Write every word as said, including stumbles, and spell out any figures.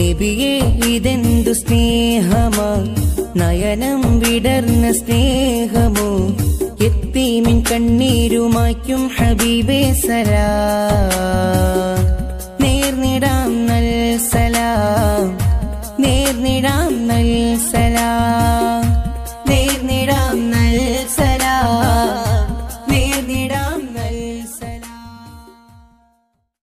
നബിയേ ഇതെന്തു സ്നേഹമാ നയനം വിടർന്ന സ്നേഹമോ യത്തീമിൻ കണ്ണീരുമായ്ക്കും ഹബീബേ സലാം നേർന്നിടാം നൽ സലാം നേർന്നിടാം നൽ സലാം